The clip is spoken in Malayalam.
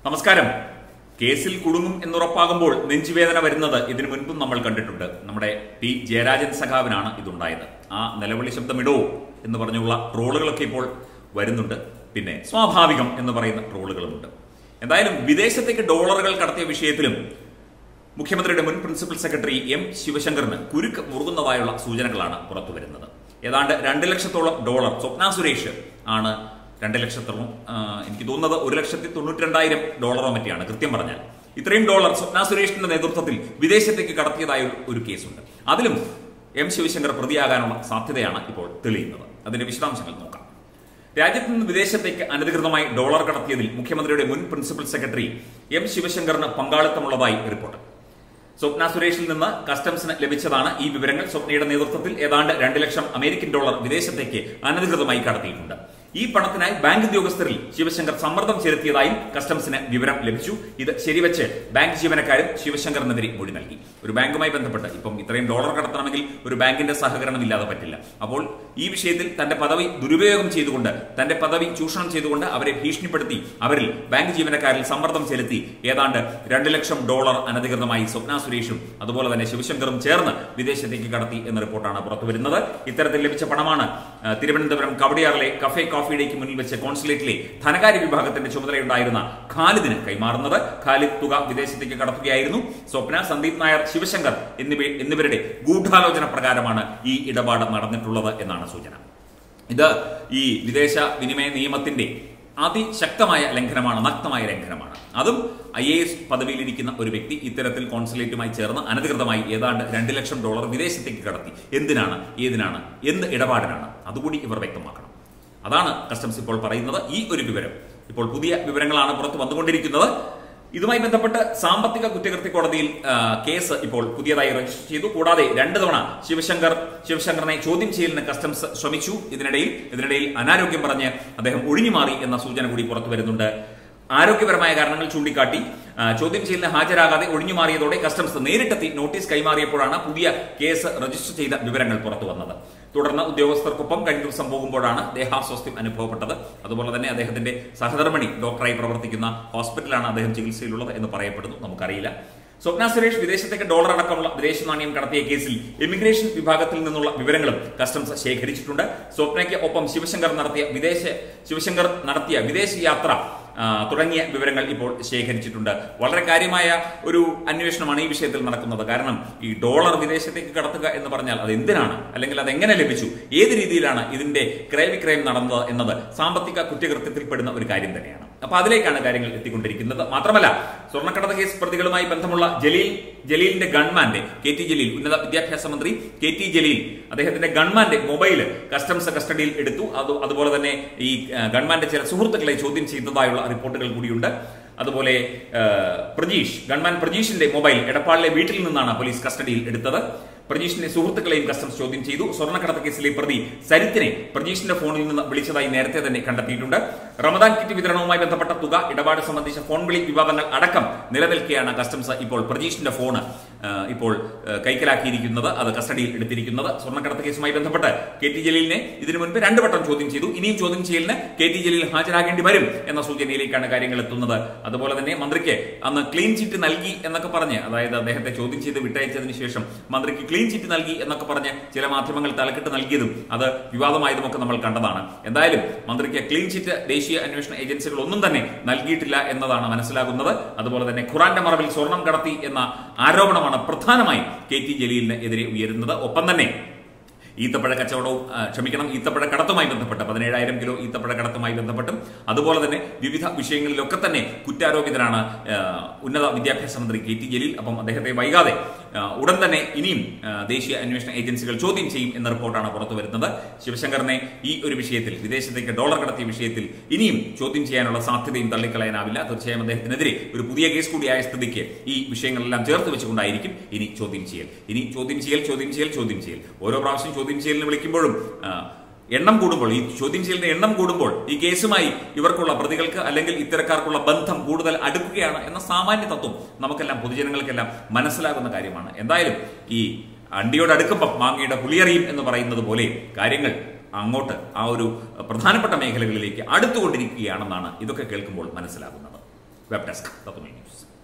നമസ്കാരം. കേസിൽ കുടുങ്ങും എന്നുറപ്പാകുമ്പോൾ നെഞ്ചുവേദന വരുന്നത് ഇതിനു മുൻപും നമ്മൾ കണ്ടിട്ടുണ്ട്. നമ്മുടെ പി ജയരാജൻ സഖാവിനാണ് ഇതുണ്ടായത്. ആ നിലവിളി ശബ്ദമിടോ എന്ന് പറഞ്ഞുള്ള ട്രോളുകളൊക്കെ ഇപ്പോൾ വരുന്നുണ്ട്. പിന്നെ സ്വാഭാവികം എന്ന് പറയുന്ന ട്രോളുകളുമുണ്ട്. എന്തായാലും വിദേശത്തേക്ക് ഡോളറുകൾ കടത്തിയ വിഷയത്തിലും മുഖ്യമന്ത്രിയുടെ മുൻ പ്രിൻസിപ്പൽ സെക്രട്ടറി എം ശിവശങ്കറിന് കുരുക്ക് മുറുകുന്നതായുള്ള സൂചനകളാണ് പുറത്തുവരുന്നത്. ഏതാണ്ട് 2 ലക്ഷത്തോളം ഡോളർ സ്വപ്ന സുരേഷ് ആണ് 2 ലക്ഷത്തോളം, എനിക്ക് തോന്നുന്നത് 1,92,000 മറ്റിയാണ് കൃത്യം പറഞ്ഞാൽ. ഇത്രയും ഡോളർ സ്വപ്ന സുരേഷിന്റെ നേതൃത്വത്തിൽ വിദേശത്തേക്ക് കടത്തിയതായ ഒരു കേസുണ്ട്. അതിലും എം ശിവശങ്കർ പ്രതിയാകാനുള്ള സാധ്യതയാണ് ഇപ്പോൾ തെളിയുന്നത്. അതിന്റെ വിശദാംശങ്ങൾ നോക്കാം. രാജ്യത്ത് നിന്ന് വിദേശത്തേക്ക് അനധികൃതമായി ഡോളർ കടത്തിയതിൽ മുഖ്യമന്ത്രിയുടെ മുൻ പ്രിൻസിപ്പൽ സെക്രട്ടറി എം ശിവശങ്കറിന് പങ്കാളിത്തമുള്ളതായി റിപ്പോർട്ട്. സ്വപ്ന സുരേഷിൽ നിന്ന് കസ്റ്റംസിന് ലഭിച്ചതാണ് ഈ വിവരങ്ങൾ. സ്വപ്നയുടെ നേതൃത്വത്തിൽ ഏതാണ്ട് 2 ലക്ഷം അമേരിക്കൻ ഡോളർ വിദേശത്തേക്ക് അനധികൃതമായി കടത്തിയിട്ടുണ്ട്. ഈ പണത്തിനായി ബാങ്ക് ഉദ്യോഗസ്ഥരിൽ ശിവശങ്കർ സമ്മർദ്ദം ചെലുത്തിയതായും കസ്റ്റംസിന് വിവരം ലഭിച്ചു. ഇത് ശരിവെച്ച് ബാങ്ക് ജീവനക്കാരും ശിവശങ്കറിനെതിരെ മൊഴി നൽകി. ഒരു ബാങ്കുമായി ബന്ധപ്പെട്ട് ഇപ്പം ഇത്രയും ഡോളർ കടത്തണമെങ്കിൽ ഒരു ബാങ്കിന്റെ സഹകരണം ഇല്ലാതെ പറ്റില്ല. അപ്പോൾ ഈ വിഷയത്തിൽ തന്റെ പദവി ദുരുപയോഗം ചെയ്തുകൊണ്ട്, തന്റെ പദവി ചൂഷണം ചെയ്തുകൊണ്ട് അവരെ ഭീഷണിപ്പെടുത്തി അവരിൽ ബാങ്ക് ജീവനക്കാരിൽ സമ്മർദ്ദം ചെലുത്തി ഏതാണ്ട് 2 ലക്ഷം ഡോളർ അനധികൃതമായി സ്വപ്ന സുരേഷും അതുപോലെ തന്നെ ശിവശങ്കറും ചേർന്ന് വിദേശത്തേക്ക് കടത്തി എന്ന റിപ്പോർട്ടാണ് പുറത്തുവരുന്നത്. ഇത്തരത്തിൽ ലഭിച്ച പണമാണ് തിരുവനന്തപുരം കവടിയാറിലെ കഫേ കോഫിയുടേക്ക് മുന്നിൽ വെച്ച് കോൺസുലേറ്റിലെ ധനകാര്യ വിഭാഗത്തിന്റെ ചുമതലയുണ്ടായിരുന്ന ഖാലിദിന് കൈമാറുന്നത്. ഖാലിദ് തുക വിദേശത്തേക്ക് കടത്തുകയായിരുന്നു. സ്വപ്ന, സന്ദീപ് നായർ, ശിവശങ്കർ എന്നിവരുടെ ഗൂഢാലോചന പ്രകാരമാണ് ഈ ഇടപാട് നടന്നിട്ടുള്ളത് എന്നാണ് സൂചന. ഇത് ഈ വിദേശ വിനിമയ നിയമത്തിന്റെ അതിശക്തമായ ലംഘനമാണ്, നഗ്നമായ ലംഘനമാണ്. അതും IAS പദവിയിലിരിക്കുന്ന ഒരു വ്യക്തി ഇത്തരത്തിൽ കോൺസുലേറ്റുമായി ചേർന്ന് അനധികൃതമായി ഏതാണ്ട് 2 ലക്ഷം ഡോളർ വിദേശത്തേക്ക് കടത്തി. എന്തിനാണ്, ഏതിനാണ്, എന്ത് ഇടപാടിനാണ്, അതുകൂടി ഇവർ വ്യക്തമാക്കണം. അതാണ് കസ്റ്റംസ് ഇപ്പോൾ പറയുന്നത്. ഈ ഒരു വിവരം ഇപ്പോൾ പുതിയ വിവരങ്ങളാണ് പുറത്തു വന്നുകൊണ്ടിരിക്കുന്നത്. ഇതുമായി ബന്ധപ്പെട്ട് സാമ്പത്തിക കുറ്റകൃത്യ കോടതിയിൽ കേസ് ഇപ്പോൾ പുതിയതായി രജിസ്റ്റർ ചെയ്തു. കൂടാതെ 2 തവണ ശിവശങ്കറിനെ ചോദ്യം ചെയ്യലിന് കസ്റ്റംസ് ശ്രമിച്ചു. ഇതിനിടയിൽ അനാരോഗ്യം പറഞ്ഞ് അദ്ദേഹം ഒഴിഞ്ഞുമാറി എന്ന സൂചന കൂടി പുറത്തു വരുന്നുണ്ട്. ആരോഗ്യപരമായ കാരണങ്ങൾ ചൂണ്ടിക്കാട്ടി ചോദ്യം ചെയ്യലിന് ഹാജരാകാതെ ഒഴിഞ്ഞുമാറിയതോടെ കസ്റ്റംസ് നേരിട്ടെത്തി നോട്ടീസ് കൈമാറിയപ്പോഴാണ് പുതിയ കേസ് രജിസ്റ്റർ ചെയ്ത വിവരങ്ങൾ പുറത്തു വന്നത്. തുടർന്ന് ഉദ്യോഗസ്ഥർക്കൊപ്പം കഴിഞ്ഞ ദിവസം പോകുമ്പോഴാണ് ദേഹാസ്വാസ്ഥ്യം അനുഭവപ്പെട്ടത്. അതുപോലെ തന്നെ അദ്ദേഹത്തിന്റെ സഹധർമ്മിണി ഡോക്ടറായി പ്രവർത്തിക്കുന്ന ഹോസ്പിറ്റലാണ് അദ്ദേഹം ചികിത്സയിലുള്ളത് എന്ന് പറയപ്പെടുന്നു. നമുക്കറിയില്ല. സ്വപ്ന സുരേഷ് വിദേശത്തേക്ക് ഡോളർ അടക്കമുള്ള വിദേശ നാണ്യം കടത്തിയ കേസിൽ ഇമിഗ്രേഷൻ വിഭാഗത്തിൽ നിന്നുള്ള വിവരങ്ങളും കസ്റ്റംസ് ശേഖരിച്ചിട്ടുണ്ട്. സ്വപ്നയ്ക്ക് ഒപ്പം ശിവശങ്കർ നടത്തിയ വിദേശ യാത്ര തുടങ്ങിയ വിവരങ്ങൾ ഇപ്പോൾ ശേഖരിച്ചിട്ടുണ്ട്. വളരെ കാര്യമായ ഒരു അന്വേഷണമാണ് ഈ വിഷയത്തിൽ നടക്കുന്നത്. കാരണം ഈ ഡോളർ വിദേശത്തേക്ക് കടത്തുക എന്ന് പറഞ്ഞാൽ അത് എന്തിനാണ്, അല്ലെങ്കിൽ അത് എങ്ങനെ ലഭിച്ചു, ഏത് രീതിയിലാണ് ഇതിന്റെ ക്രയവിക്രയം നടന്നത് എന്നത് സാമ്പത്തിക കുറ്റകൃത്യത്തിൽപ്പെടുന്ന ഒരു കാര്യം തന്നെയാണ്. അപ്പൊ അതിലേക്കാണ് കാര്യങ്ങൾ എത്തിക്കൊണ്ടിരിക്കുന്നത്. മാത്രമല്ല, സ്വർണ്ണക്കടത്ത് കേസ് പ്രതികളുമായി ബന്ധമുള്ള ജലീലിന്റെ ഗൺമാന്റെ KT ജലീൽ, ഉന്നത വിദ്യാഭ്യാസ മന്ത്രി KT ജലീൽ, അദ്ദേഹത്തിന്റെ ഗൺമാന്റെ മൊബൈൽ കസ്റ്റംസ് കസ്റ്റഡിയിൽ എടുത്തു. അതുപോലെ തന്നെ ഈ ഗൺമാന്റെ ചില സുഹൃത്തുക്കളെ ചോദ്യം ചെയ്തതായുള്ള റിപ്പോർട്ടുകൾ കൂടിയുണ്ട്. അതുപോലെ ഗൺമാൻ പ്രജീഷിന്റെ മൊബൈൽ എടപ്പാളിലെ വീട്ടിൽ നിന്നാണ് പോലീസ് കസ്റ്റഡിയിൽ എടുത്തത്. പ്രജീഷിന്റെ സുഹൃത്തുക്കളെയും കസ്റ്റംസ് ചോദ്യം ചെയ്തു. സ്വർണ്ണക്കടത്ത് കേസിലെ പ്രതി സരിത്തിനെ പ്രജീഷിന്റെ ഫോണിൽ നിന്ന് വിളിച്ചതായി നേരത്തെ തന്നെ കണ്ടെത്തിയിട്ടുണ്ട്. റമദാൻ കിറ്റ് വിതരണവുമായി ബന്ധപ്പെട്ട തുക ഇടപാട് സംബന്ധിച്ച ഫോൺ വിളി വിവാദങ്ങൾ അടക്കം നിലനിൽക്കെയാണ് കസ്റ്റംസ് ഇപ്പോൾ പ്രജീഷിന്റെ ഫോണ് ഇപ്പോൾ കൈക്കലാക്കിയിരിക്കുന്നത്, അത് കസ്റ്റഡിയിൽ എടുത്തിരിക്കുന്നത്. സ്വർണ്ണക്കടത്ത് കേസുമായി ബന്ധപ്പെട്ട് KT ജലീലിനെ ഇതിനു മുൻപ് 2 വട്ടം ചോദ്യം ചെയ്തു. ഇനിയും ചോദ്യം ചെയ്യലിന് KT ജലീൽ ഹാജരാകേണ്ടി വരും എന്ന സൂചനയിലേക്കാണ് കാര്യങ്ങൾ എത്തുന്നത്. അതുപോലെ തന്നെ മന്ത്രിക്ക് അന്ന് ക്ലീൻ ചിറ്റ് നൽകി എന്നൊക്കെ പറഞ്ഞ്, അതായത് അദ്ദേഹത്തെ ചോദ്യം ചെയ്ത് വിട്ടയച്ചതിന് ശേഷം മന്ത്രിക്ക് ക്ലീൻ ചിറ്റ് നൽകി എന്നൊക്കെ പറഞ്ഞ് ചില മാധ്യമങ്ങൾ തലക്കെട്ട് നൽകിയതും അത് വിവാദമായതുമൊക്കെ നമ്മൾ കണ്ടതാണ്. എന്തായാലും മന്ത്രിക്ക് ക്ലീൻ ചിറ്റ് ദേശീയ അന്വേഷണ ഏജൻസികൾ ഒന്നും തന്നെ നൽകിയിട്ടില്ല എന്നതാണ് മനസ്സിലാകുന്നത്. അതുപോലെ തന്നെ ഖുറാന്റെ മറവിൽ സ്വർണം കടത്തി എന്ന ആരോപണമാണ് പ്രധാനമായും KT ജലീലിന് എതിരെ ഉയരുന്നത്. ഒപ്പം തന്നെ ഈത്തപ്പഴ കടത്തുമായി ബന്ധപ്പെട്ട് 17,000 കിലോ ഈത്തപ്പഴ കടത്തുമായി ബന്ധപ്പെട്ടും അതുപോലെ തന്നെ വിവിധ വിഷയങ്ങളിലൊക്കെ തന്നെ കുറ്റാരോപിതനാണ് ഉന്നത വിദ്യാഭ്യാസ മന്ത്രി KT ജലീൽ. അപ്പം അദ്ദേഹത്തെ വൈകാതെ ഉടൻ തന്നെ ഇനിയും ദേശീയ അന്വേഷണ ഏജൻസികൾ ചോദ്യം ചെയ്യും എന്ന റിപ്പോർട്ടാണ് പുറത്തു വരുന്നത്. ശിവശങ്കറിനെ ഈ ഒരു വിഷയത്തിൽ, വിദേശത്തേക്ക് ഡോളർ കടത്തിയ വിഷയത്തിൽ ഇനിയും ചോദ്യം ചെയ്യാനുള്ള സാധ്യതയും തള്ളിക്കളയാനാവില്ല. തീർച്ചയായും അദ്ദേഹത്തിനെതിരെ ഒരു പുതിയ കേസ് കൂടിയായ സ്ഥിതിക്ക് ഈ വിഷയങ്ങളെല്ലാം ചേർത്ത് വെച്ചുകൊണ്ടായിരിക്കും ഇനി ചോദ്യം ചെയ്യൽ. ഓരോ പ്രാവശ്യം ചോദ്യം ചെയ്യലിന് വിളിക്കുമ്പോഴും എണ്ണം കൂടുമ്പോൾ, ഈ ചോദ്യം ചെയ്യലിന്റെ എണ്ണം കൂടുമ്പോൾ ഈ കേസുമായി ഇവർക്കുള്ള പ്രതികൾക്ക് അല്ലെങ്കിൽ ഇത്തരക്കാർക്കുള്ള ബന്ധം കൂടുതൽ അടുക്കുകയാണ് എന്ന സാമാന്യ തത്വം നമുക്കെല്ലാം, പൊതുജനങ്ങൾക്കെല്ലാം മനസ്സിലാകുന്ന കാര്യമാണ്. എന്തായാലും ഈ അണ്ടിയോട് അടുക്കുമ്പം മാങ്ങയുടെ പുളിയറിയും എന്ന് പറയുന്നത് പോലെ കാര്യങ്ങൾ അങ്ങോട്ട് ആ ഒരു പ്രധാനപ്പെട്ട മേഖലകളിലേക്ക് അടുത്തുകൊണ്ടിരിക്കുകയാണെന്നാണ് ഇതൊക്കെ കേൾക്കുമ്പോൾ മനസ്സിലാകുന്നത്. Web desk Tatwamayi news.